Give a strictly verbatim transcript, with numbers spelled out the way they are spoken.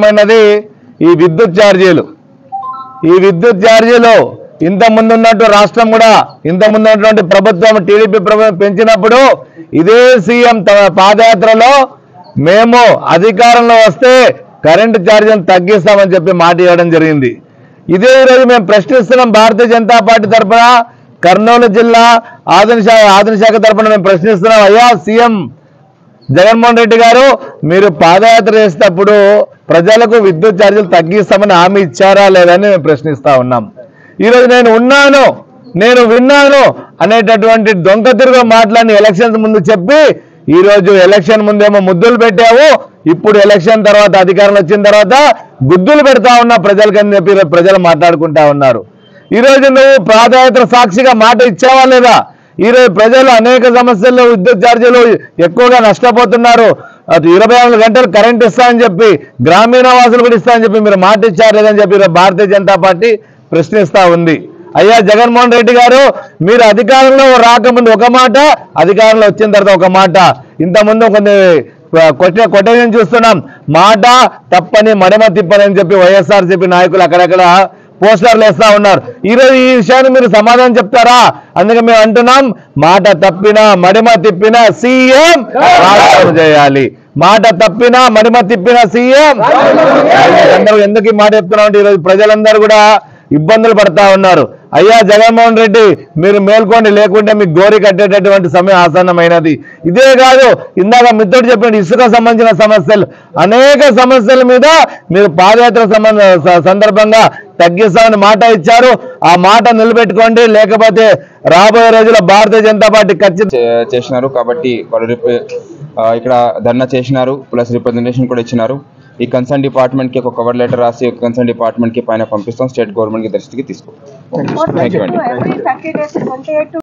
ముఖ్యమైనది ఈ విద్యుత్ ఛార్జీలు. ఈ విద్యుత్ ఛార్జీలు ఇంత ముందు ఉన్నట్టు రాష్ట్రం కూడా ఇంత ముందు ఉన్నటువంటి ప్రభుత్వం టీడీపీ ప్రభుత్వం పెంచినప్పుడు ఇదే సీఎం పాదయాత్రలో మేము అధికారంలో వస్తే కరెంటు ఛార్జీలను తగ్గిస్తామని చెప్పి మాట ఇవ్వడం జరిగింది. ఇదే రోజు మేము ప్రశ్నిస్తున్నాం భారతీయ జనతా పార్టీ తరఫున కర్నూలు జిల్లా ఆధునిక శాఖ ఆధునిక శాఖ తరఫున మేము ప్రశ్నిస్తున్నాం. అయ్యా సీఎం జగన్మోహన్ రెడ్డి గారు, మీరు పాదయాత్ర చేసేటప్పుడు ప్రజలకు విద్యుత్ ఛార్జీలు తగ్గిస్తామని హామీ ఇచ్చారా లేదని మేము ప్రశ్నిస్తా ఉన్నాం. ఈరోజు నేను ఉన్నాను, నేను విన్నాను అనేటటువంటి దొంగ తిరుగు మాటలని ఎలక్షన్స్ ముందు చెప్పి ఈరోజు ఎలక్షన్ ముందేమో ముద్దులు పెట్టావు, ఇప్పుడు ఎలక్షన్ తర్వాత అధికారంలో వచ్చిన తర్వాత గుద్దులు పెడతా ఉన్నా ప్రజలకని చెప్పి ప్రజలు మాట్లాడుకుంటా ఉన్నారు. ఈరోజు నువ్వు పాదయాత్ర సాక్షిగా మాట ఇచ్చావా లేదా? ఈరోజు ప్రజలు అనేక సమస్యల్లో విద్యుత్ ఛార్జీలు ఎక్కువగా నష్టపోతున్నారు. అటు ఇరవై నాలుగు గంటలు కరెంట్ ఇస్తామని చెప్పి గ్రామీణ వాసులు కూడా ఇస్తామని చెప్పి మీరు మాట ఇచ్చారు లేదని చెప్పి భారతీయ జనతా పార్టీ ప్రశ్నిస్తా ఉంది. అయ్యా జగన్మోహన్ రెడ్డి గారు, మీరు అధికారంలో రాకముందు ఒక మాట, అధికారంలో వచ్చిన తర్వాత ఒక మాట. ఇంతకుముందు కొన్ని కొట్టే కొట్టేయని చూస్తున్నాం. మాట తప్పని మడమ తిప్పని అని చెప్పి వైఎస్ఆర్సీపీ నాయకులు అక్కడక్కడ పోస్టర్లు వేస్తా ఉన్నారు. ఈరోజు ఈ విషయాన్ని మీరు సమాధానం చెప్తారా? అందుకే మేము అంటున్నాం, మాట తప్పినా మడిమ తిప్పినా సీఎం రాజీనామా చేయాలి. మాట తప్పినా మడిమ తిప్పిన సీఎం. అందరూ ఎందుకు ఈ మాట చెప్తున్నాం అంటే ఈరోజు ప్రజలందరూ కూడా ఇబ్బందులు పడతా ఉన్నారు. అయ్యా జగన్మోహన్ రెడ్డి, మీరు మేల్కోండి, లేకుంటే మీకు గోరి కట్టేటటువంటి సమయం ఆసన్నమైనది. ఇదే కాదు, ఇందాక మిత్రుడు చెప్పిన ఇసుక సంబంధించిన సమస్యలు, అనేక సమస్యల మీద మీరు పాదయాత్ర సంబంధ సందర్భంగా తగ్గిస్తామని మాట ఇచ్చారు. ఆ మాట నిలబెట్టుకోండి, లేకపోతే రాబోయే రోజుల్లో భారతీయ జనతా పార్టీ ఖచ్చితంగా చేసినారు. కాబట్టి వాళ్ళు ఇక్కడ ధర్నా చేసినారు, ప్లస్ రిప్రజెంటేషన్ కూడా ఇచ్చినారు. ఈ కన్సర్న్ డిపార్ట్మెంట్ కి ఒక కవర్ లెటర్ రాసి కన్సర్న్ డిపార్ట్మెంట్ కి పైన పంపిస్తాం, స్టేట్ గవర్నమెంట్ కి దృష్టికి తీసుకో. థ్యాంక్ యూ అండి.